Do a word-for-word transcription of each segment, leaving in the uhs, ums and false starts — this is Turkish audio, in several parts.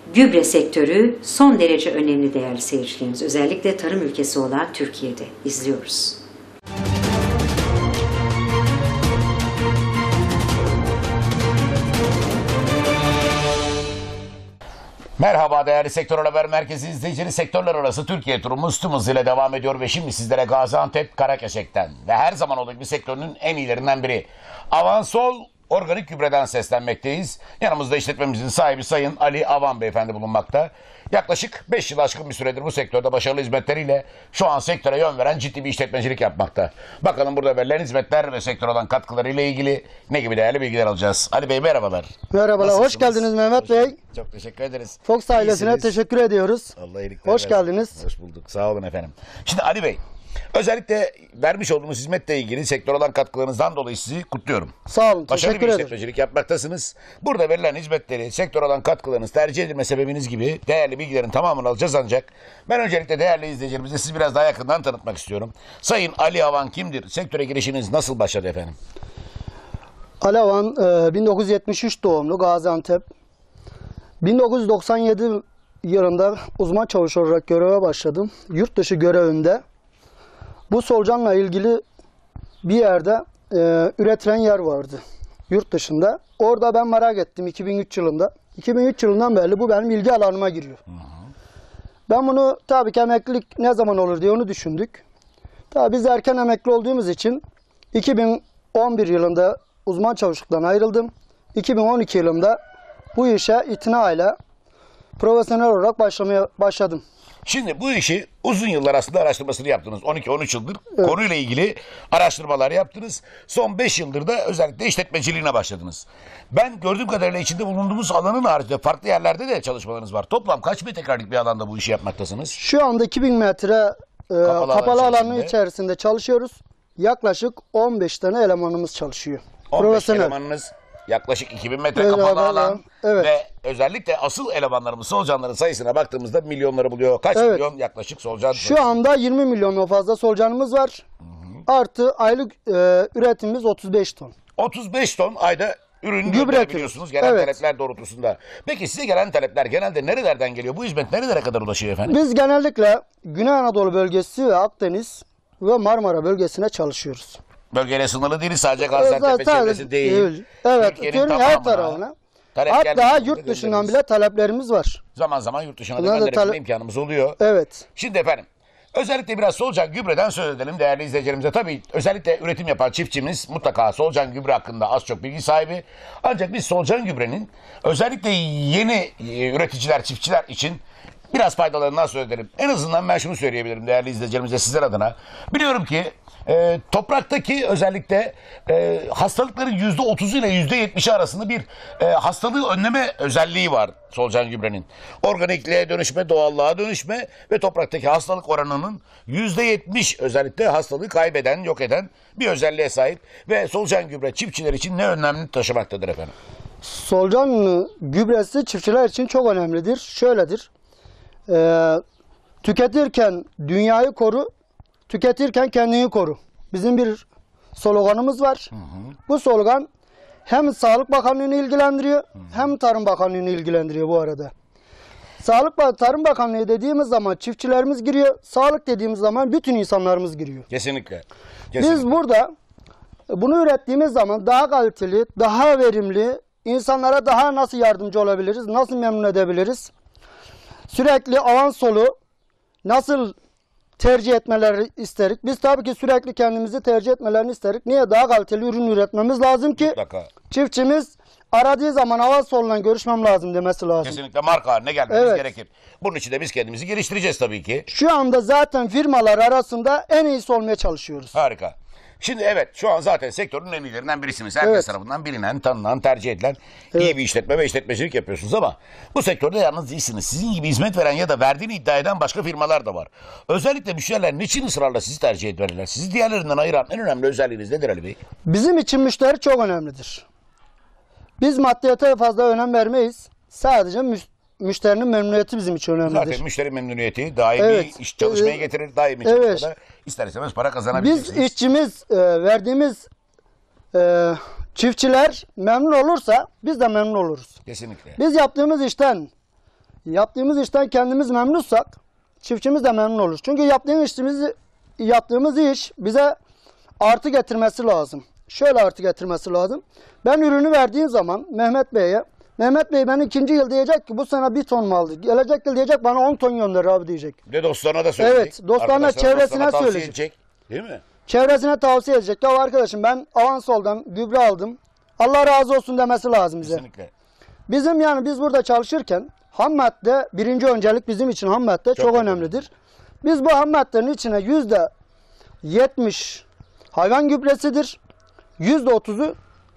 Gübre sektörü son derece önemli değerli seyircilerimiz. Özellikle tarım ülkesi olan Türkiye'de izliyoruz. Merhaba değerli Sektör Haber Merkezi izleyicileri, sektörler arası Türkiye turumuz tüm hızıyla devam ediyor ve şimdi sizlere Gaziantep Karakeşek'ten ve her zaman olduğu gibi sektörünün en iyilerinden biri Avansol Organik Gübre'den seslenmekteyiz. Yanımızda işletmemizin sahibi Sayın Ali Avan Beyefendi bulunmakta. Yaklaşık beş yıl aşkın bir süredir bu sektörde başarılı hizmetleriyle şu an sektöre yön veren ciddi bir işletmecilik yapmakta. Bakalım burada verilen hizmetler ve sektör olan katkılarıyla ilgili ne gibi değerli bilgiler alacağız. Ali Bey merhabalar. Merhabalar, Nasılsınız? Hoş geldiniz Mehmet hoş, Bey. Çok teşekkür ederiz. Fox ailesine İyisiniz. teşekkür ediyoruz. Allah iyilikler Hoş versin. geldiniz. Hoş bulduk. Sağ olun efendim. Şimdi Ali Bey, özellikle vermiş olduğumuz hizmetle ilgili sektör olan katkılarınızdan dolayı sizi kutluyorum. Sağ olun, Başarılı bir teşekkür ederim. işletmecilik yapmaktasınız. Burada verilen hizmetleri, sektör olan katkılarınız, tercih edilme sebebiniz gibi değerli bilgilerin tamamını alacağız ancak ben öncelikle değerli izleyicilerimize sizi biraz daha yakından tanıtmak istiyorum. Sayın Ali Avan kimdir? Sektöre girişiniz nasıl başladı efendim? Ali Avan e, bin dokuz yüz yetmiş üç doğumlu, Gaziantep. bin dokuz yüz doksan yedi yılında uzman çavuş olarak göreve başladım. Yurt dışı görevimde bu solucanla ilgili bir yerde e, üretilen yer vardı. Yurt dışında. Orada ben merak ettim iki bin üç yılında. iki bin üç yılından beri bu benim ilgi alanıma giriyor. Hı hı. Ben bunu tabii ki emeklilik ne zaman olur diye onu düşündük. Tabii biz erken emekli olduğumuz için iki bin on bir yılında uzman çavuşluktan ayrıldım. iki bin on iki yılında bu işe itinayla profesyonel olarak başlamaya başladım. Şimdi bu işi uzun yıllar aslında araştırmasını yaptınız. on iki on üç yıldır evet. Konuyla ilgili araştırmalar yaptınız. Son beş yıldır da özellikle işletmeciliğine başladınız. Ben gördüğüm kadarıyla içinde bulunduğumuz alanın haricinde farklı yerlerde de çalışmalarınız var. Toplam kaç metrekarelik bir alanda bu işi yapmaktasınız? Şu anda iki bin metre e, kapalı, kapalı alan alanın içerisinde. içerisinde çalışıyoruz. Yaklaşık on beş tane elemanımız çalışıyor. on beş elemanınız. Yaklaşık iki bin metre kapalı evet, alan evet. Ve özellikle asıl elemanlarımız, solucanların sayısına baktığımızda milyonları buluyor. Kaç evet. milyon yaklaşık solucan? Şu sayısı? Anda yirmi milyondan fazla solucanımız var. Hı hı. Artı aylık e, üretimimiz otuz beş ton. otuz beş ton ayda ürün gönderebiliyorsunuz gelen evet. talepler doğrultusunda. Peki size gelen talepler genelde nerelerden geliyor? Bu hizmet nerelere kadar ulaşıyor efendim? Biz genellikle Güney Anadolu bölgesi ve Akdeniz ve Marmara bölgesine çalışıyoruz. Bölgeyle sınırlı değil, sadece Gaziantep çevresi değil. değil. Evet, Türkiye'nin her tarafına. Hatta yurt dışından bile taleplerimiz var. Zaman zaman yurt dışına da gönderebilme imkanımız oluyor. Evet. Şimdi efendim, özellikle biraz solucan gübreden söz edelim değerli izleyicilerimize. Tabii özellikle üretim yapan çiftçimiz mutlaka solucan gübre hakkında az çok bilgi sahibi. Ancak biz solucan gübrenin özellikle yeni üreticiler, çiftçiler için biraz faydalarından söz edelim. En azından ben şunu söyleyebilirim değerli izleyicilerimize sizler adına. Biliyorum ki e, topraktaki özellikle e, hastalıkların yüzde otuzu ile yüzde yetmişi arasında bir e, hastalığı önleme özelliği var solucan gübrenin. Organikliğe dönüşme, doğallığa dönüşme ve topraktaki hastalık oranının yüzde yetmiş özellikle hastalığı kaybeden, yok eden bir özelliğe sahip ve solucan gübre çiftçiler için ne önemli taşımaktadır efendim? Solucan gübresi çiftçiler için çok önemlidir. Şöyledir. Ee, tüketirken dünyayı koru, tüketirken kendini koru. Bizim bir sloganımız var. Hı hı. Bu slogan hem Sağlık Bakanlığı'nı ilgilendiriyor, hı hı. hem Tarım Bakanlığı'nı ilgilendiriyor bu arada. Sağlık ve Tarım Bakanlığı dediğimiz zaman çiftçilerimiz giriyor, sağlık dediğimiz zaman bütün insanlarımız giriyor. Kesinlikle. Kesinlikle. Biz burada bunu ürettiğimiz zaman daha kaliteli, daha verimli, insanlara daha nasıl yardımcı olabiliriz, nasıl memnun edebiliriz? Sürekli Avansolu nasıl tercih etmeleri isterik? Biz tabii ki sürekli kendimizi tercih etmelerini isterik. Niye? Daha kaliteli ürün üretmemiz lazım ki mutlaka. Çiftçimiz aradığı zaman Avansolu'yla görüşmem lazım demesi lazım. Kesinlikle marka haline gelmemiz evet. gerekir. Bunun için de biz kendimizi geliştireceğiz tabii ki. Şu anda zaten firmalar arasında en iyisi olmaya çalışıyoruz. Harika. Şimdi evet şu an zaten sektörün en iyilerinden birisiniz. Herkes evet. tarafından bilinen, tanınan, tercih edilen evet. iyi bir işletme ve işletmecilik yapıyorsunuz ama bu sektörde yalnız değilsiniz. Sizin gibi hizmet veren ya da verdiğini iddia eden başka firmalar da var. Özellikle müşteriler niçin ısrarla sizi tercih etmeliler? Sizi diğerlerinden ayıran en önemli özelliğiniz nedir Ali Bey? Bizim için müşteri çok önemlidir. Biz maddiyata fazla önem vermeyiz. Sadece müşteri Müşterinin memnuniyeti bizim için önemlidir. Zaten müşteri memnuniyeti daimi evet. iş çalışmaya ee, getirir. Daimi evet. çalışmada ister istemez para kazanabilirsiniz. Biz işçimiz e, verdiğimiz e, çiftçiler memnun olursa biz de memnun oluruz. Kesinlikle. Biz yaptığımız işten Yaptığımız işten kendimiz memnunsak çiftçimiz de memnun olur. Çünkü yaptığımız işimizi, yaptığımız iş bize artı getirmesi lazım. Şöyle artı getirmesi lazım. Ben ürünü verdiğim zaman Mehmet Bey'e, Mehmet Bey ben ikinci yıl diyecek ki bu sene bir ton mu aldı? Gelecek yıl diyecek bana on ton gönder abi diyecek. Bir de dostlarına da söyleyecek. Evet, dostlarına, Arkadaşlarına, çevresine dostlarına tavsiye söyleyecek. edecek. Değil mi? Çevresine tavsiye edecek. Ya arkadaşım ben Avansol'dan gübre aldım. Allah razı olsun demesi lazım bize. Kesinlikle. Bizim yani biz burada çalışırken ham madde birinci öncelik bizim için ham madde çok, Çok önemlidir. Biz bu ham maddenin içine yüzde yetmiş hayvan gübresidir. Yüzde otuzu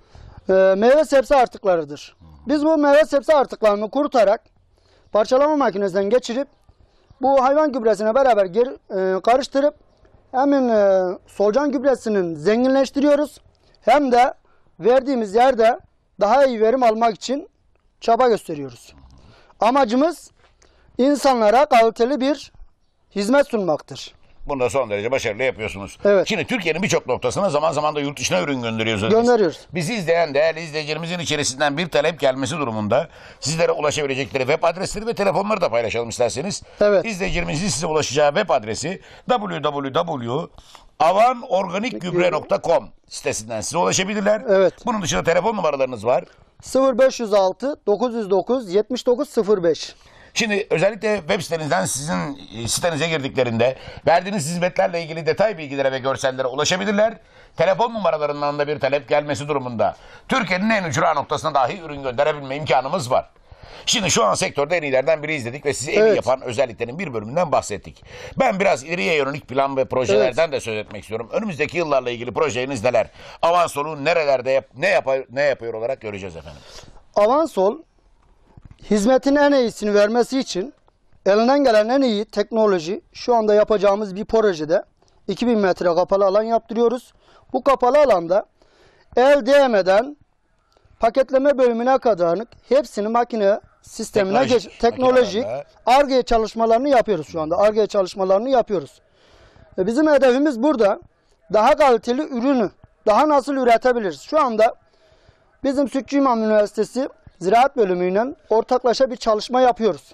e, meyve sebze artıklarıdır. Biz bu meyve sebze artıklarını kurutarak parçalama makinesinden geçirip bu hayvan gübresine beraber geri, e, karıştırıp hem e, solucan gübresinin zenginleştiriyoruz hem de verdiğimiz yerde daha iyi verim almak için çaba gösteriyoruz. Amacımız insanlara kaliteli bir hizmet sunmaktır. Bunu da son derece başarılı yapıyorsunuz. Evet. Şimdi Türkiye'nin birçok noktasına zaman zaman da yurt dışına ürün gönderiyoruz. Gönderiyoruz. Bizi izleyen değerli izleyicilerimizin içerisinden bir talep gelmesi durumunda sizlere ulaşabilecekleri web adresleri ve telefonları da paylaşalım isterseniz. Evet. İzleyicilerimizin size ulaşacağı web adresi double-u double-u double-u nokta avan organik gübre nokta com sitesinden size ulaşabilirler. Evet. Bunun dışında telefon numaralarınız var. sıfır beş yüz altı dokuz yüz dokuz yetmiş dokuz sıfır beş. Şimdi özellikle web sitenizden sizin e, sitenize girdiklerinde verdiğiniz hizmetlerle ilgili detay bilgilere ve görsellere ulaşabilirler. Telefon numaralarından da bir talep gelmesi durumunda Türkiye'nin en ücra noktasına dahi ürün gönderebilme imkanımız var. Şimdi şu an sektörde en iyilerden biri izledik ve sizi en iyi Evet. yapan özelliklerin bir bölümünden bahsettik. Ben biraz ileriye yönelik plan ve projelerden de söz etmek istiyorum. Önümüzdeki yıllarla ilgili projeniz neler? Avansolu nerelerde yap, ne, yapar, ne yapıyor olarak göreceğiz efendim. Avansol hizmetin en iyisini vermesi için elinden gelen en iyi teknoloji şu anda yapacağımız bir projede iki bin metre kapalı alan yaptırıyoruz. Bu kapalı alanda el değmeden paketleme bölümüne kadar hepsini makine sistemine Teknolojik geç, teknolojik makinelerle. Ar-Ge çalışmalarını yapıyoruz şu anda. Ar-Ge çalışmalarını yapıyoruz. Ve bizim hedefimiz burada daha kaliteli ürünü daha nasıl üretebiliriz? Şu anda bizim Sütçü İmam Üniversitesi Ziraat Bölümüyle ortaklaşa bir çalışma yapıyoruz.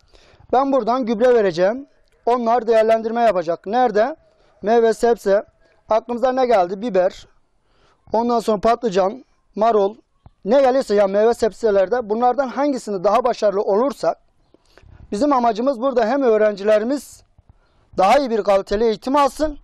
Ben buradan gübre vereceğim. Onlar değerlendirme yapacak. Nerede? Meyve, sebze. Aklımıza ne geldi? Biber. Ondan sonra patlıcan, marul. Ne gelirse ya meyve sebzelerde bunlardan hangisini daha başarılı olursak bizim amacımız burada hem öğrencilerimiz daha iyi bir kaliteli eğitim alsın.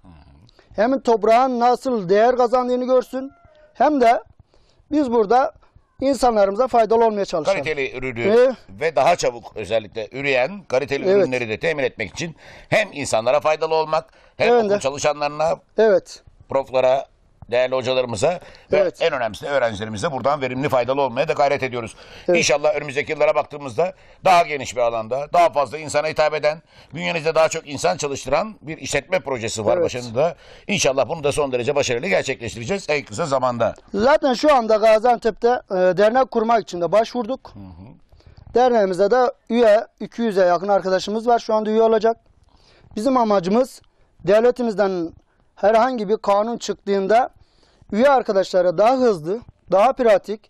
Hem toprağın nasıl değer kazandığını görsün. Hem de biz burada insanlarımıza faydalı olmaya çalışalım. Kaliteli ürünü Ee, ve daha çabuk özellikle üreyen kaliteli Evet. ürünleri de temin etmek için hem insanlara faydalı olmak hem Evet okul de. çalışanlarına, Evet. proflara, değerli hocalarımıza Evet. ve en önemlisi de öğrencilerimize buradan verimli faydalı olmaya da gayret ediyoruz. Evet. İnşallah önümüzdeki yıllara baktığımızda daha geniş bir alanda, daha fazla insana hitap eden, bünyenizde daha çok insan çalıştıran bir işletme projesi var Evet. başında. İnşallah bunu da son derece başarılı gerçekleştireceğiz en kısa zamanda. Zaten şu anda Gaziantep'te e, dernek kurmak için de başvurduk. Derneğimizde de üye iki yüze yakın arkadaşımız var. Şu anda üye olacak. Bizim amacımız devletimizden herhangi bir kanun çıktığında üye arkadaşlara daha hızlı, daha pratik,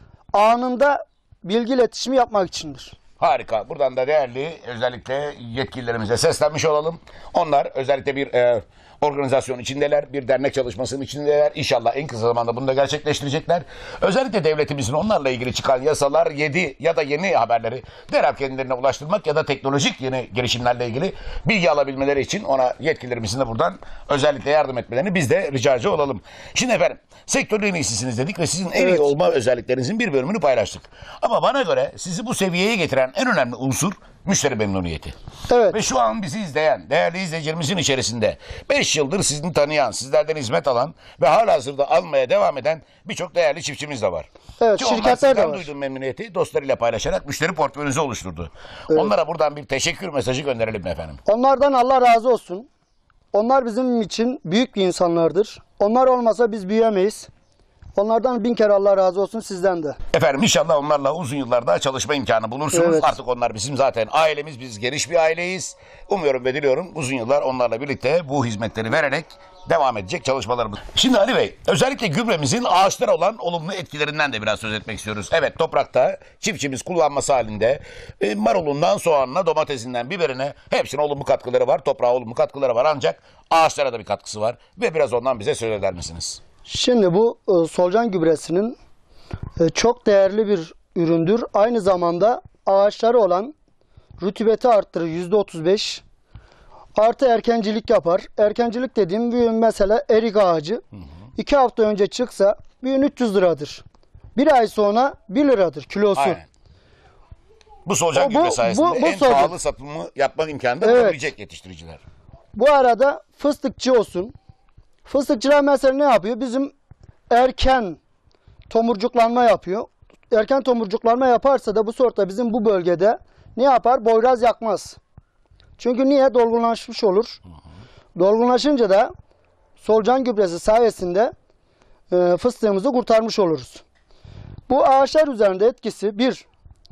anında bilgi iletişimi yapmak içindir. Harika. Buradan da değerli özellikle yetkililerimize seslenmiş olalım. Onlar özellikle bir e, organizasyon içindeler, bir dernek çalışmasının içindeler. İnşallah en kısa zamanda bunu da gerçekleştirecekler. Özellikle devletimizin onlarla ilgili çıkan yasalar, yedi ya da yeni haberleri derhal kendilerine ulaştırmak ya da teknolojik yeni gelişimlerle ilgili bilgi alabilmeleri için ona yetkililerimizin de buradan özellikle yardım etmelerini biz de ricacı olalım. Şimdi efendim sektörün en iyisisiniz dedik ve sizin en iyi Evet. olma özelliklerinizin bir bölümünü paylaştık. Ama bana göre sizi bu seviyeye getiren en önemli unsur müşteri memnuniyeti. Evet. Ve şu an bizi izleyen değerli izleyicilerimizin içerisinde beş yıldır sizi tanıyan, sizlerden hizmet alan ve halihazırda almaya devam eden birçok değerli çiftçimiz de var. Evet, Ki onlar şirketler de sizden var. duyduğu memnuniyeti dostlarıyla paylaşarak müşteri portföyünüzü oluşturdu. Onlara buradan bir teşekkür mesajı gönderelim efendim. Onlardan Allah razı olsun. Onlar bizim için büyük bir insanlardır. Onlar olmasa biz büyüyemeyiz. Onlardan bin kere Allah razı olsun, sizden de. Efendim inşallah onlarla uzun yıllar daha çalışma imkanı bulursunuz. Evet. Artık onlar bizim zaten ailemiz, biz geniş bir aileyiz. Umuyorum ve diliyorum uzun yıllar onlarla birlikte bu hizmetleri vererek devam edecek çalışmalarımız. Şimdi Ali Bey, özellikle gübremizin ağaçlara olan olumlu etkilerinden de biraz söz etmek istiyoruz. Evet, toprakta çiftçimiz kullanması halinde e, marulundan soğanına, domatesinden biberine hepsine olumlu katkıları var. Toprağa olumlu katkıları var, ancak ağaçlara da bir katkısı var. Ve biraz ondan bize söz eder misiniz? Şimdi bu e, solucan gübresinin e, çok değerli bir üründür. Aynı zamanda ağaçları olan rutubeti arttırır yüzde otuz beş. Artı erkencilik yapar. Erkencilik dediğim bir mesela erik ağacı. Hı hı. iki hafta önce çıksa bir üç yüz liradır. Bir ay sonra bir liradır kilosu. Aynen. Bu solucan O, bu, gübre sayesinde bu, bu en solucan. pahalı satımı yapmak imkanı da Evet. bulabilecek yetiştiriciler. Bu arada fıstıkçı olsun. Fıstıkçılar mesela ne yapıyor? Bizim erken tomurcuklanma yapıyor. Erken tomurcuklanma yaparsa da bu sorta bizim bu bölgede ne yapar? Boyraz yakmaz. Çünkü niye? Dolgunlaşmış olur. Hı hı. Dolgunlaşınca da solucan gübresi sayesinde e, fıstığımızı kurtarmış oluruz. Bu ağaçlar üzerinde etkisi bir,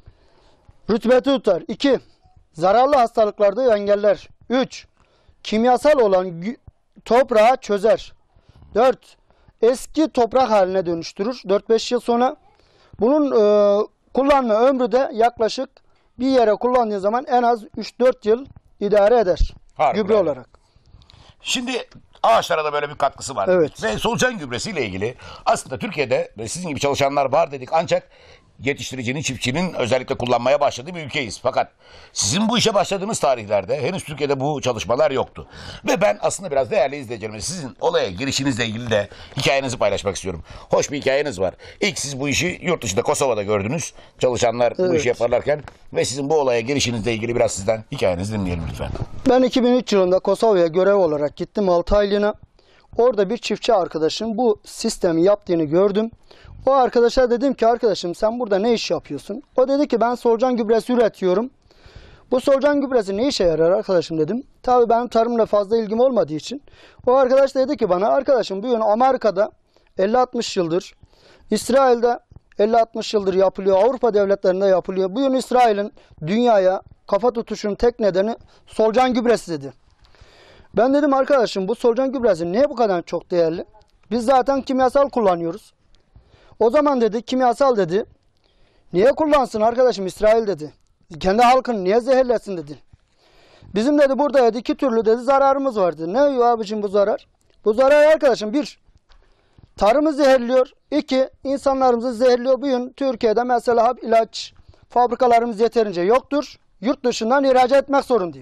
rutubeti tutar. iki, zararlı hastalıklarda engeller. üç, kimyasal olan toprağı çözer. dört, eski toprak haline dönüştürür. dört beş yıl sonra. Bunun e, kullanma ömrü de yaklaşık bir yere kullandığı zaman en az üç dört yıl idare eder. Harika. Gübre olarak. Şimdi ağaçlara da böyle bir katkısı var. Evet. Ve solucan gübresiyle ilgili aslında Türkiye'de sizin gibi çalışanlar var dedik, ancak yetiştiricinin, çiftçinin özellikle kullanmaya başladığı bir ülkeyiz. Fakat sizin bu işe başladığınız tarihlerde henüz Türkiye'de bu çalışmalar yoktu. Ve ben aslında biraz değerli izleyicilerime sizin olaya girişinizle ilgili de hikayenizi paylaşmak istiyorum. Hoş bir hikayeniz var. İlk siz bu işi yurt dışında, Kosova'da gördünüz. Çalışanlar bu Evet. işi yaparlarken ve sizin bu olaya girişinizle ilgili biraz sizden hikayenizi dinleyelim lütfen. Ben iki bin üç yılında Kosova'ya görev olarak gittim altı aylığına. Orada bir çiftçi arkadaşım bu sistemi yaptığını gördüm. O arkadaşa dedim ki, arkadaşım sen burada ne iş yapıyorsun? O dedi ki ben solucan gübresi üretiyorum. Bu solucan gübresi ne işe yarar arkadaşım dedim. Tabii benim tarımla fazla ilgim olmadığı için. O arkadaş dedi ki bana, arkadaşım bugün Amerika'da elli altmış yıldır, İsrail'de elli altmış yıldır yapılıyor, Avrupa devletlerinde yapılıyor. Bugün İsrail'in dünyaya kafa tutuşunun tek nedeni solucan gübresi dedi. Ben dedim arkadaşım bu solucan gübresi niye bu kadar çok değerli? Biz zaten kimyasal kullanıyoruz. O zaman dedi kimyasal dedi. Niye kullansın arkadaşım İsrail dedi. Kendi halkını niye zehirlesin dedi. Bizim dedi burada dedi iki türlü dedi zararımız var dedi. Ne abicim bu zarar? Bu zarar arkadaşım bir, tarımı zehirliyor. İki, insanlarımızı zehirliyor. Bugün Türkiye'de mesela ilaç fabrikalarımız yeterince yoktur. Yurt dışından ihracat etmek zorundayız.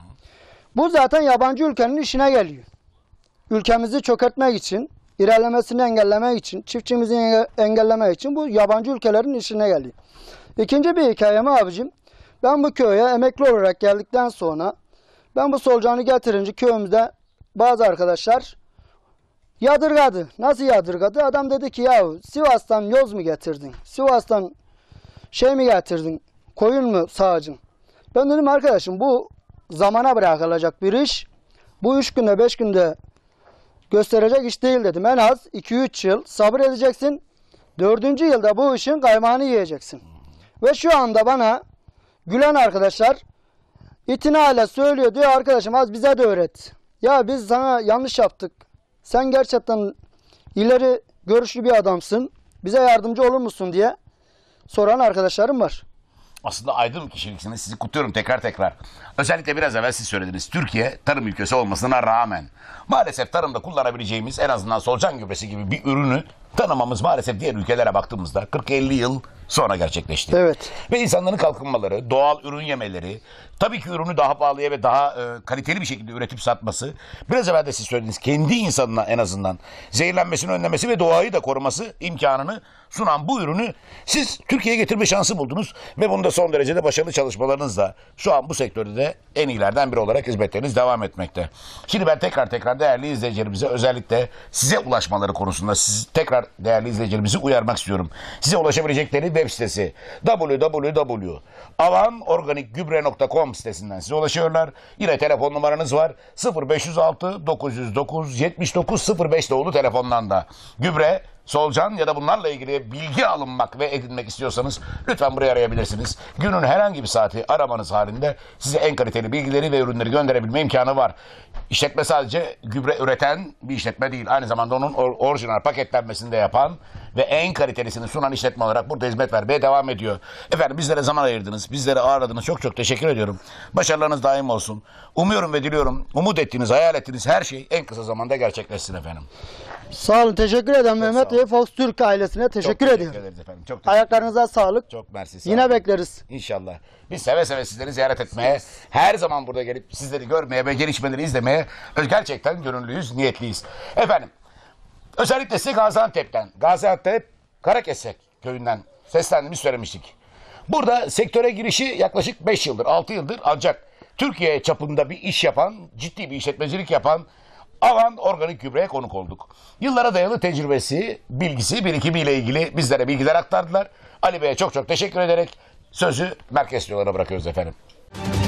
Bu zaten yabancı ülkenin işine geliyor. Ülkemizi çökertmek için, ilerlemesini engellemek için, çiftçimizi enge engellemek için bu yabancı ülkelerin işine geliyor. İkinci bir hikayem abicim. Ben bu köye emekli olarak geldikten sonra ben bu solucanı getirince köyümüzde bazı arkadaşlar yadırgadı. Nasıl yadırgadı? Adam dedi ki ya Sivas'tan yoz mu getirdin? Sivas'tan şey mi getirdin? Koyun mu sağacın? Ben dedim arkadaşım bu zamana bırakılacak bir iş. Bu üç günde beş günde gösterecek iş değil dedim. En az iki üç yıl sabır edeceksin. Dördüncü yılda bu işin kaymağını yiyeceksin. Ve şu anda bana gülen arkadaşlar itinayla söylüyor, diyor arkadaşım az bize de öğret. Ya biz sana yanlış yaptık. Sen gerçekten ileri görüşlü bir adamsın. Bize yardımcı olur musun diye soran arkadaşlarım var. Aslında aydın kişiliksiniz. Sizi kutluyorum tekrar tekrar. Özellikle biraz evvel siz söylediniz. Türkiye tarım ülkesi olmasına rağmen maalesef tarımda kullanabileceğimiz en azından solucan gübresi gibi bir ürünü tanımamız maalesef diğer ülkelere baktığımızda kırk elli yıl sonra gerçekleşti. Evet. Ve insanların kalkınmaları, doğal ürün yemeleri, tabii ki ürünü daha pahalıya ve daha e, kaliteli bir şekilde üretip satması, biraz evvel de siz söylediniz, kendi insanına en azından zehirlenmesini önlemesi ve doğayı da koruması imkanını sunan bu ürünü siz Türkiye'ye getirme şansı buldunuz ve bunu da son derecede başarılı çalışmalarınızla şu an bu sektörde de en iyilerden biri olarak hizmetleriniz devam etmekte. Şimdi ben tekrar tekrar değerli izleyicilerimize, özellikle size ulaşmaları konusunda siz tekrar değerli izleyicilerimizi uyarmak istiyorum. Size ulaşabilecekleri web sitesi double-u double-u double-u nokta avan organik gübre nokta com sitesinden size ulaşıyorlar. Yine telefon numaranız var. sıfır beş yüz altı dokuz yüz dokuz yetmiş dokuz sıfır beş doğulu telefondan da gübre solucan ya da bunlarla ilgili bilgi alınmak ve edinmek istiyorsanız lütfen buraya arayabilirsiniz. Günün herhangi bir saati aramanız halinde size en kaliteli bilgileri ve ürünleri gönderebilme imkanı var. İşletme sadece gübre üreten bir işletme değil. Aynı zamanda onun or- orijinal paketlenmesini de yapan ve en kalitelisini sunan işletme olarak burada hizmet vermeye devam ediyor. Efendim bizlere zaman ayırdınız, bizleri ağırladınız. Çok çok teşekkür ediyorum. Başarılarınız daim olsun. Umuyorum ve diliyorum umut ettiğiniz, hayal ettiğiniz her şey en kısa zamanda gerçekleşsin efendim. Sağ olun, teşekkür ederim Mehmet sağ olun. Bey. Fox Türk ailesine teşekkür, Çok teşekkür ediyorum. ederiz efendim. Çok teşekkür Ayaklarınıza sağlık. Çok mersi. sağ Yine olun. bekleriz. İnşallah. Biz seve seve sizleri ziyaret etmeye, her zaman burada gelip sizleri görmeye ve gelişmeleri izlemeye gerçekten gönüllüyüz, niyetliyiz. Efendim, özellikle size Gaziantep'ten, Gaziantep Karakesek köyünden seslendiğimizi söylemiştik. Burada sektöre girişi yaklaşık beş yıldır, altı yıldır, ancak Türkiye çapında bir iş yapan, ciddi bir işletmecilik yapan Avan Organik Gübre'ye konuk olduk. Yıllara dayalı tecrübesi, bilgisi, birikimiyle ilgili bizlere bilgiler aktardılar. Ali Bey'e çok çok teşekkür ederek sözü merkez stüdyolarına bırakıyoruz efendim.